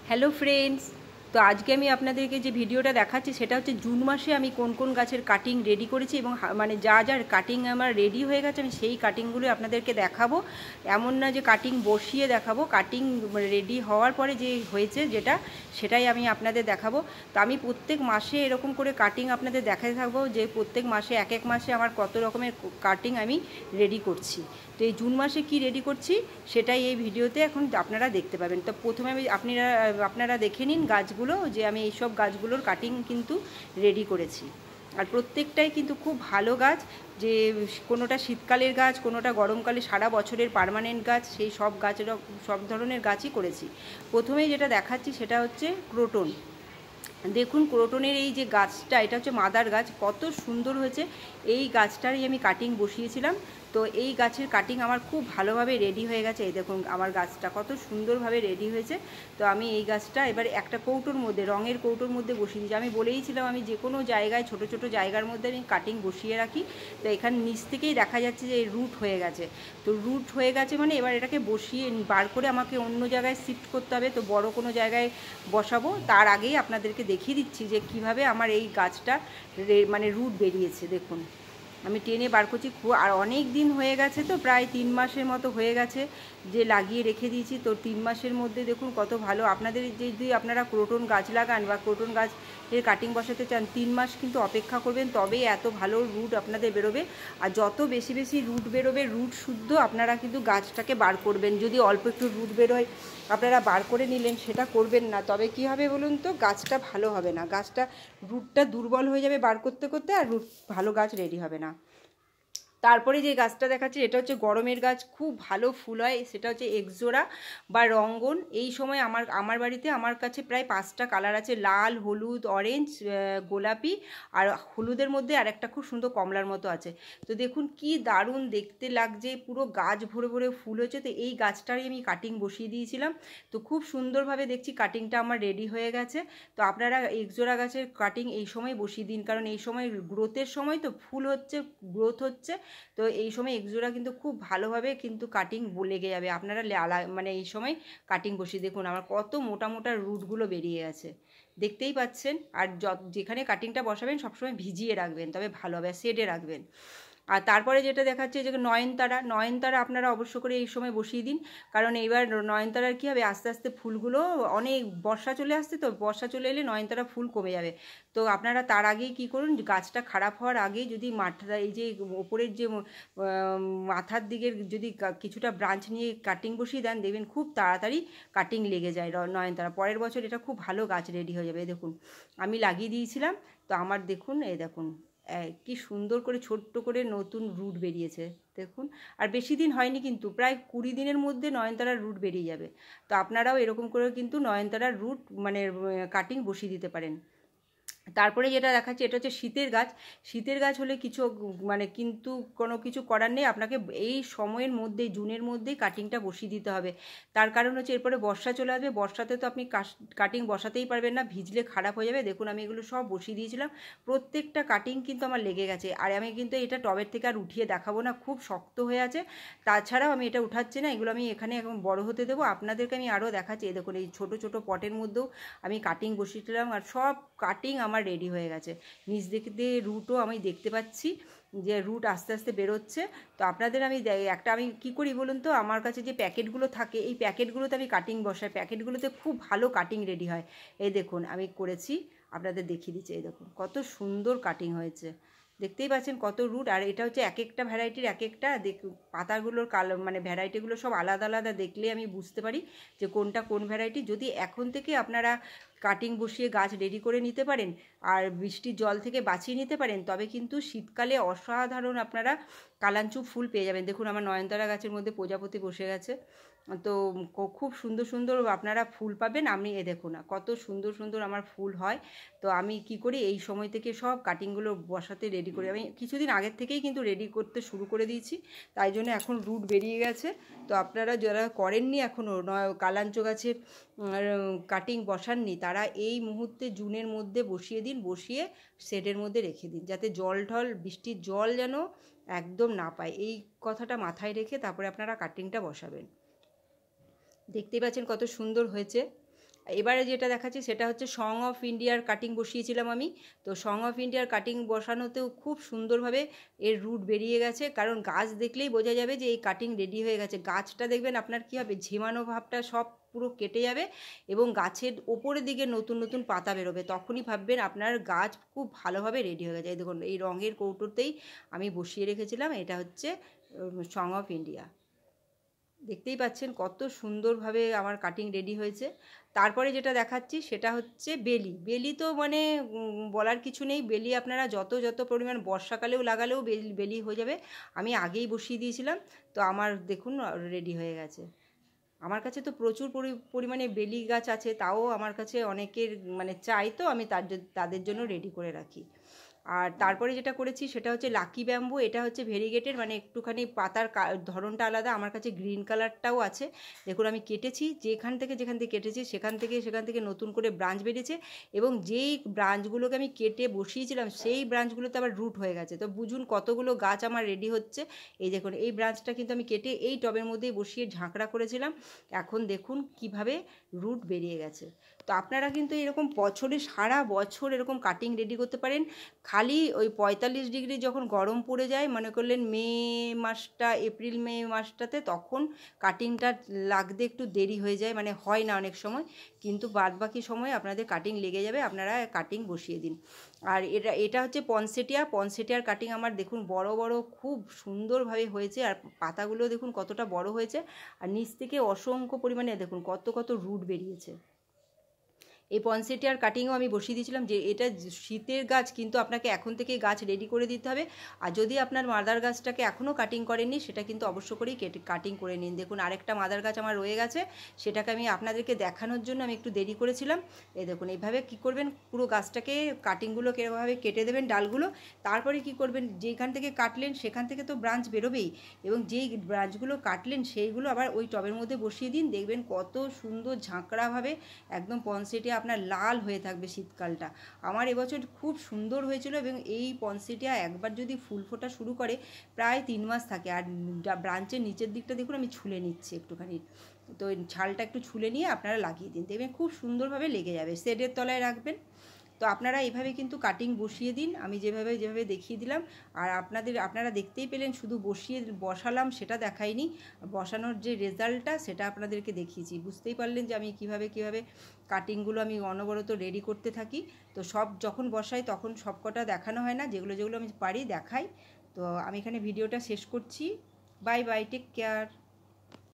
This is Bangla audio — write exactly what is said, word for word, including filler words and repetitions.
হ্যালো ফ্রেন্ডস, তো আজকে আমি আপনাদেরকে যে ভিডিওটা দেখাচ্ছি সেটা হচ্ছে জুন মাসে আমি কোন কোন গাছের কাটিং রেডি করেছি এবং মানে যা যা কাটিং আমার রেডি হয়ে গেছে আমি সেই কাটিংগুলো আপনাদেরকে দেখাবো। এমন না যে কাটিং বসিয়ে দেখাবো, কাটিং রেডি হওয়ার পরে যে হয়েছে যেটা সেটাই আমি আপনাদের দেখাবো। তো আমি প্রত্যেক মাসে এরকম করে কাটিং আপনাদের দেখাতে থাকবো যে প্রত্যেক মাসে এক এক মাসে আমার কত রকমের কাটিং আমি রেডি করছি। তো এই জুন মাসে কি রেডি করছি সেটাই এই ভিডিওতে এখন আপনারা দেখতে পাবেন। তো প্রথমে আমি আপনারা আপনারা দেখে নিন গাছগুলো, যে আমি এইসব গাছগুলোর কাটিং কিন্তু রেডি করেছি। আর প্রত্যেকটাই কিন্তু খুব ভালো গাছ, যে কোনোটা শীতকালের গাছ, কোনোটা গরমকালে সারা বছরের পার্মানেন্ট গাছ, সেই সব গাছের সব ধরনের গাছই করেছি। প্রথমেই যেটা দেখাচ্ছি সেটা হচ্ছে ক্রোটন। দেখুন ক্রোটনের এই যে গাছটা, এটা হচ্ছে মাদার গাছ, কত সুন্দর হয়েছে। এই গাছটারই আমি কাটিং বসিয়েছিলাম। তো এই গাছের কাটিং আমার খুব ভালোভাবে রেডি হয়ে গেছে। এই দেখুন আমার গাছটা কত সুন্দরভাবে রেডি হয়েছে। তো আমি এই গাছটা এবার একটা কৌটোর মধ্যে, রঙের কৌটোর মধ্যে বসিয়ে দিয়েছি। আমি বলেইছিলাম আমি যে কোনো জায়গায় ছোট ছোট জায়গার মধ্যে আমি কাটিং বসিয়ে রাখি। তো এখানে নিচ থেকেই দেখা যাচ্ছে যে রুট হয়ে গেছে। তো রুট হয়ে গেছে মানে এবার এটাকে বসিয়ে বার করে আমাকে অন্য জায়গায় শিফট করতে হবে। তো বড় কোনো জায়গায় বসাবো, তার আগেই আপনাদেরকে দেখিয়ে দিচ্ছি যে কিভাবে আমার এই গাছটা মানে রুট বেরিয়েছে। দেখুন আমি টেনে বার করছি, খুব আর অনেক দিন হয়ে গেছে, তো প্রায় তিন মাসের মতো হয়ে গেছে যে লাগিয়ে রেখে দিয়েছি। তো তিন মাসের মধ্যে দেখুন কত ভালো। আপনাদের যদি আপনারা ক্রোটন গাছ লাগান বা ক্রোটন গাছ এর কাটিং বসাতে চান, তিন মাস কিন্তু অপেক্ষা করবেন, তবেই এত ভালো রুট আপনাদের বেরোবে। আর যত বেশি বেশি রুট বেরোবে, রুট শুদ্ধ আপনারা কিন্তু গাছটাকে বার করবেন। যদি অল্প একটু রুট বেরোয় আপনারা বার করে নিলেন, সেটা করবেন না, তবে কি হবে বলুন তো, গাছটা ভালো হবে না। গাছটা রুটটা দুর্বল হয়ে যাবে বার করতে করতে, আর রুট ভালো গাছ রেডি হবে না। তারপরে যে গাছটা দেখাচ্ছে এটা হচ্ছে গরমের গাছ, খুব ভালো ফুল হয়, সেটা হচ্ছে এক্সোরা বা রঙ্গন। এই সময় আমার আমার বাড়িতে আমার কাছে প্রায় পাঁচটা কালার আছে, লাল, হলুদ, অরেঞ্জ, গোলাপি, আর হলুদের মধ্যে আর একটা খুব সুন্দর কমলার মতো আছে। তো দেখুন কি দারুণ দেখতে লাগছে, পুরো গাছ ভরে ভরে ফুল হয়েছে। তো এই গাছটারই আমি কাটিং বসিয়ে দিয়েছিলাম। তো খুব সুন্দরভাবে দেখছি কাটিংটা আমার রেডি হয়ে গেছে। তো আপনারা এক্সোরা গাছের কাটিং এই সময় বসিয়ে দিন, কারণ এই সময় গ্রোথের সময়, তো ফুল হচ্ছে, গ্রোথ হচ্ছে। তো এই সময় এক্সোরা কিন্তু খুব ভালোভাবে কিন্তু কাটিং লেগে যাবে। আপনারা মানে এই সময় কাটিং বসিয়ে দেখুন আমার কত মোটা মোটা রুটগুলো বেরিয়ে গেছে, দেখতেই পাচ্ছেন। আর যেখানে কাটিংটা বসাবেন সবসময় ভিজিয়ে রাখবেন, তবে ভালো হবে, শেডে রাখবেন। আর তারপরে যেটা দেখাচ্ছে যে নয়নতারা, নয়নতারা আপনারা অবশ্য করে এই সময় বসিয়ে দিন, কারণ এইবার নয়নতারার কী হবে, আস্তে আস্তে ফুলগুলো, অনেক বর্ষা চলে আসছে, তো বর্ষা চলে এলে নয়নতারা ফুল কমে যাবে। তো আপনারা তার আগেই কী করুন, গাছটা খারাপ হওয়ার আগেই যদি মাঠটা, এই যে ওপরের যে মাথার দিকের যদি কিছুটা ব্রাঞ্চ নিয়ে কাটিং বসিয়ে দেন, দেখবেন খুব তাড়াতাড়ি কাটিং লেগে যায় নয়নতারা। পরের বছর এটা খুব ভালো গাছ রেডি হয়ে যাবে। দেখুন আমি লাগিয়ে দিয়েছিলাম, তো আমার দেখুন এই দেখুন কি সুন্দর করে ছোট্ট করে নতুন রুট বেরিয়েছে দেখুন। আর বেশি দিন হয়নি কিন্তু, প্রায় কুড়ি দিনের মধ্যে নয়নতারার রুট বেরিয়ে যাবে। তো আপনারাও এরকম করে কিন্তু নয়নতারার রুট মানে কাটিং বসিয়ে দিতে পারেন। তারপরে যেটা দেখাচ্ছে এটা হচ্ছে শীতের গাছ। শীতের গাছ হলে কিছু মানে কিন্তু কোনো কিছু করার নেই, আপনাকে এই সময়ের মধ্যেই, জুনের মধ্যেই কাটিংটা বসিয়ে দিতে হবে। তার কারণ হচ্ছে এরপরে বর্ষা চলে আসবে, বর্ষাতে তো আপনি কাটিং বসাতেই পারবেন না, ভিজলে খারাপ হয়ে যাবে। দেখুন আমি এগুলো সব বসিয়ে দিয়েছিলাম, প্রত্যেকটা কাটিং কিন্তু আমার লেগে গেছে। আর আমি কিন্তু এটা টবের থেকে আর উঠিয়ে দেখাবো না, খুব শক্ত হয়ে আছে। তাছাড়াও আমি এটা উঠাচ্ছি না, এগুলো আমি এখানে এখন বড় হতে দেবো। আপনাদেরকে আমি আরও দেখাচ্ছি, এই দেখুন এই ছোটো ছোটো পটের মধ্যেও আমি কাটিং বসিয়েছিলাম, আর সব কাটিং আমার রেডি হয়ে গেছে। নিচ দিকে দিয়ে রুটও আমি দেখতে পাচ্ছি যে রুট আস্তে আস্তে বেরোচ্ছে। তো আপনাদের আমি একটা আমি কী করি বলুন তো, আমার কাছে যে প্যাকেটগুলো থাকে, এই প্যাকেটগুলোতে আমি কাটিং বসাই, প্যাকেটগুলোতে খুব ভালো কাটিং রেডি হয়। এই দেখুন আমি করেছি, আপনাদের দেখিয়ে দিচ্ছি, এই দেখুন কত সুন্দর কাটিং হয়েছে, দেখতেই পাচ্ছেন কত রুট। আর এটা হচ্ছে এক একটা ভ্যারাইটির এক একটা দেখ পাতাগুলোর কালো মানে ভ্যারাইটিগুলো সব আলাদা আলাদা, দেখলে আমি বুঝতে পারি যে কোনটা কোন ভ্যারাইটি। যদি এখন থেকে আপনারা কাটিং বসিয়ে গাছ রেডি করে নিতে পারেন আর বৃষ্টির জল থেকে বাঁচিয়ে নিতে পারেন, তবে কিন্তু শীতকালে অসাধারণ আপনারা কালাঞ্চু ফুল পেয়ে যাবেন। দেখুন আমার নয়নতারা গাছের মধ্যে প্রজাপতি বসে গেছে, তো খুব সুন্দর সুন্দর আপনারা ফুল পাবেন। আমি এ দেখুন না কত সুন্দর সুন্দর আমার ফুল হয়। তো আমি কি করি, এই সময় থেকে সব কাটিংগুলো বসাতে রেডি করি। আমি কিছুদিন আগের থেকেই কিন্তু রেডি করতে শুরু করে দিয়েছি, তাই জন্য এখন রুট বেরিয়ে গেছে। তো আপনারা যারা করেননি এখনও কালাঞ্চু গাছের কাটিং বসাননি, তারা এই মুহূর্তে জুনের মধ্যে বসিয়ে দিন, বসিয়ে শেডের মধ্যে রেখে দিন, যাতে জল ঢল বৃষ্টির জল যেন একদম না পায়, এই কথাটা মাথায় রেখে তারপরে আপনারা কাটিংটা বসাবেন। দেখতেই পাচ্ছেন কত সুন্দর হয়েছে। এবারে যেটা দেখাচ্ছি সেটা হচ্ছে সং অফ ইন্ডিয়ার কাটিং বসিয়েছিলাম আমি। তো সং অফ ইন্ডিয়ার কাটিং বসানোতেও খুব সুন্দরভাবে এর রুট বেরিয়ে গেছে, কারণ গাছ দেখলেই বোঝা যাবে যে এই কাটিং রেডি হয়ে গেছে। গাছটা দেখবেন আপনার কী হবে, ঝিমানো ভাবটা সব পুরো কেটে যাবে এবং গাছের ওপরের দিকে নতুন নতুন পাতা বেরোবে, তখনই ভাববেন আপনার গাছ খুব ভালোভাবে রেডি হয়ে গেছে। এই দেখুন এই রঙের কৌটোতেই আমি বসিয়ে রেখেছিলাম, এটা হচ্ছে সং অফ ইন্ডিয়া। দেখতেই পাচ্ছেন কত সুন্দরভাবে আমার কাটিং রেডি হয়েছে। তারপরে যেটা দেখাচ্ছি সেটা হচ্ছে বেলি। বেলি তো মানে বলার কিছু নেই, বেলি আপনারা যত যত পরিমাণ বর্ষাকালেও লাগালেও বেলি বেলি হয়ে যাবে। আমি আগেই বসিয়ে দিয়েছিলাম, তো আমার দেখুন রেডি হয়ে গেছে। আমার কাছে তো প্রচুর পরিমাণে বেলি গাছ আছে, তাও আমার কাছে অনেকের মানে চাই, তো আমি তার তাদের জন্য রেডি করে রাখি। আর তারপরে যেটা করেছি সেটা হচ্ছে লাকি ব্যাম্বু। এটা হচ্ছে ভেরিগেটেড, মানে একটুখানি পাতার ধরনটা আলাদা। আমার কাছে গ্রিন কালারটাও আছে। দেখুন আমি কেটেছি, যেখান থেকে যেখান থেকে কেটেছি সেখান থেকে সেখান থেকে নতুন করে ব্রাঞ্চ বেরিয়েছে, এবং যেই ব্রাঞ্চগুলোকে আমি কেটে বসিয়েছিলাম সেই ব্রাঞ্চগুলোতে আবার রুট হয়ে গেছে। তো বুঝুন কতগুলো গাছ আমার রেডি হচ্ছে। এই দেখুন এই ব্রাঞ্চটা কিন্তু আমি কেটে এই টবের মধ্যেই বসিয়ে ঝাঁকড়া করেছিলাম, এখন দেখুন কিভাবে রুট বেরিয়ে গেছে। তো আপনারা কিন্তু এরকম বছরে সারা বছর এরকম কাটিং রেডি করতে পারেন। খালি ওই পঁয়তাল্লিশ ডিগ্রি যখন গরম পড়ে যায়, মনে করলেন মে মাসটা, এপ্রিল মে মাসটাতে, তখন কাটিংটা লাগতে একটু দেরি হয়ে যায়, মানে হয় না অনেক সময়, কিন্তু বাদ বাকি সময় আপনাদের কাটিং লেগে যাবে, আপনারা কাটিং বসিয়ে দিন। আর এটা এটা হচ্ছে পনসেটিয়া। পনসেটিয়ার কাটিং আমার দেখুন বড় বড় খুব সুন্দরভাবে হয়েছে, আর পাতাগুলো দেখুন কতটা বড় হয়েছে, আর নিচ থেকে অসংখ্য পরিমাণে দেখুন কত কত রুট বেরিয়েছে। এই পনসেটিয়ার কাটিংও আমি বসিয়ে দিয়েছিলাম, যে এটা শীতের গাছ, কিন্তু আপনাকে এখন থেকেই গাছ রেডি করে দিতে হবে। আর যদি আপনার মাদার গাছটাকে এখনও কাটিং করেননি, সেটা কিন্তু অবশ্য করেই কেটে কাটিং করে নিন। দেখুন আরেকটা মাদার গাছ আমার রয়ে গেছে, সেটাকে আমি আপনাদেরকে দেখানোর জন্য আমি একটু দেরি করেছিলাম। এই দেখুন এইভাবে কী করবেন, পুরো গাছটাকে কাটিংগুলো কীভাবে কেটে দেবেন ডালগুলো, তারপরে কি করবেন, যেখান থেকে কাটলেন সেখান থেকে তো ব্রাঞ্চ বেরোবেই, এবং যেই ব্রাঞ্চগুলো কাটলেন সেইগুলো আবার ওই টবের মধ্যে বসিয়ে দিন। দেখবেন কত সুন্দর ঝাঁকড়াভাবে একদম পনসেটিয়া আপনার লাল হয়ে থাকবে শীতকালটা। আমার এবছর খুব সুন্দর হয়েছিল, এবং এই পনসেটিয়া একবার যদি ফুল ফোটা শুরু করে প্রায় তিন মাস থাকে। আর ব্রাঞ্চের নিচের দিকটা দেখুন আমি ছুলে নিচ্ছি একটুখানি, তো ছালটা একটু ছুলে নিয়ে আপনারা লাগিয়ে দিন, দেখবেন খুব সুন্দরভাবে লেগে যাবে। শেডের তলায় রাখবেন। তো আপনারা এইভাবে কিন্তু কাটিং বসিয়ে দিন, আমি যেভাবে যেভাবে দেখিয়ে দিলাম। আর আপনাদের আপনারা দেখতেই পেলেন, শুধু বসিয়ে বসালাম সেটা দেখাইনি, বসানোর যে রেজাল্টটা সেটা আপনাদেরকে দেখিয়েছি। বুঝতেই পারলেন যে আমি কিভাবে কিভাবে কাটিংগুলো আমি অনবরত রেডি করতে থাকি। তো সব যখন বসাই তখন সব কটা দেখানো হয় না, যেগুলো যেগুলো আমি পারি দেখাই। তো আমি এখানে ভিডিওটা শেষ করছি। Bye bye, take care.